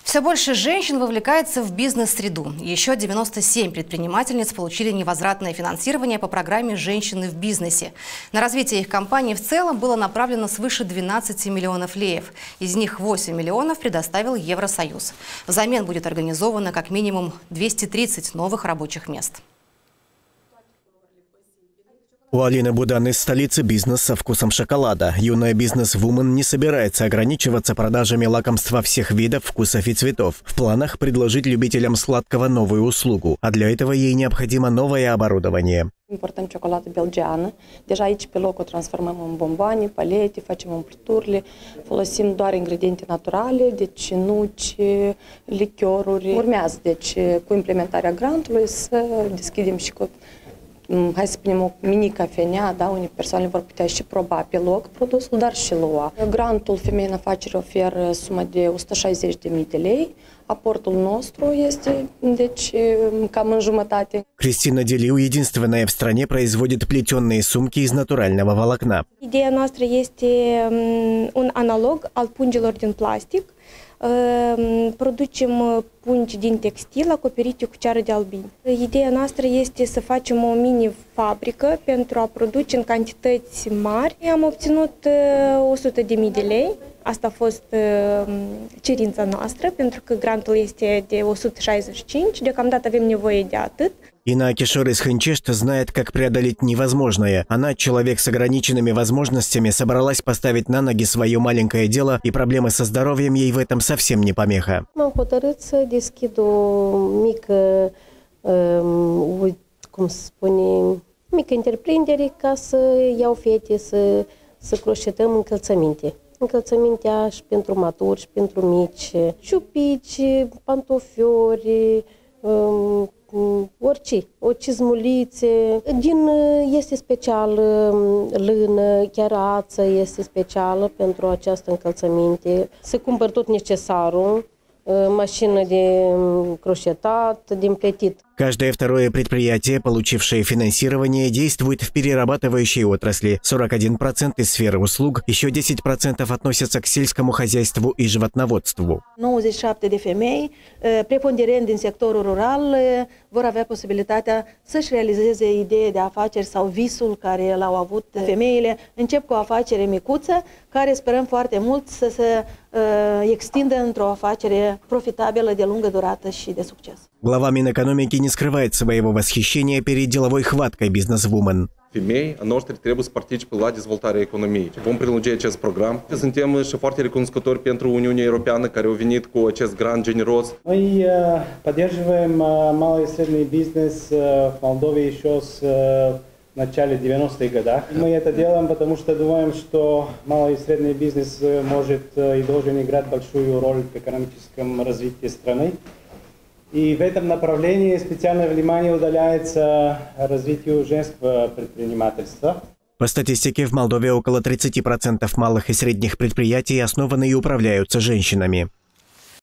Все больше женщин вовлекается в бизнес-среду. Еще 97 предпринимательниц получили невозвратное финансирование по программе «Женщины в бизнесе». На развитие их компании в целом было направлено свыше 12 миллионов леев. Из них 8 миллионов предоставил Евросоюз. Взамен будет организовано как минимум 230 новых рабочих мест. У Алины Будан из столицы бизнес со вкусом шоколада. Юная бизнес-вумен не собирается ограничиваться продажами лакомства всех видов, вкусов и цветов. В планах предложить любителям сладкого новую услугу, а для этого ей необходимо новое оборудование. Importăm ciocolată belgeană. Deja aici pe loc o transformăm în bomboane, palete, facem umpluturile. Folosim doar ingrediente naturale, deci nuci, lichioruri. Urmează, deci, cu implementarea grantului să deschidem și cu, hai să spunem, o mini-cafenea, da, unde persoanele vor putea și proba pe loc produsul, dar și lua. Grantul Femei în Afaceri oferă suma de 160.000 de lei. Aportul nostru este, deci, cam în jumătate. Кристина Делиу, единственная в стране, производит плетеные сумки из натурального волокна. Ideea noastră este un analog al pungilor din plastic. Producem pungi din textil acoperite cu ceară de albin. Ideea noastră este să facem o mini-fabrică pentru a produce în cantități mari. Am obținut 100.000 de lei. Asta a fost cerința noastră, pentru că grantul este de 165, deocamdată avem nevoie de atât. Инна Акишор из Хынчешт знает, как преодолеть невозможное. Она, человек с ограниченными возможностями, собралась поставить на ноги свое маленькое дело, и проблемы со здоровьем ей в этом совсem не помеха. M-am hotărât să deschid o mică, cum se spune, mică întreprindere ca să iau fete să croșetăm încălțăminte. Încălțămintea și pentru maturi, și pentru mici, ciupici, pantofiori, orice, o cizmulițe. Este special lână, chiar ață este specială pentru această încălțăminte. Se cumpăr tot necesarul, mașină de croșetat, de împletit. Каждое второе предприятие, получившее финансирование, действует в перерабатывающей отрасли. 41% из сферы услуг, еще 10% относятся к сельскому хозяйству и животноводству. 97 de femei, preponderent din sectorul rural, vor avea posibilitatea să-și realizeze idee de afaceri sau visul care l-au avut femeile. Încep cu o afacere micuță, care sperăm foarte mult să se extindă într-o afacere profitabilă de lungă durată și de succes. Глава Минэкономики не скрывает своего восхищения перед деловой хваткой бизнес-вумен. Femei noștri trebuie să participe la dezvoltarea economiei. Vom prelungi acest program. Suntem și foarte recunoscători pentru Uniunea Europeană care a venit cu acest grant generos. Мы поддерживаем малый и средний бизнес в Молдове еще с в начале 90-х годах. Мы это делаем, потому что думаем, что малый и средний бизнес может и должен играть большую роль в экономическом развитии страны. И в этом направлении специальное внимание уделяется развитию женского предпринимательства. По статистике, в Молдове около 30% малых и средних предприятий основаны и управляются женщинами.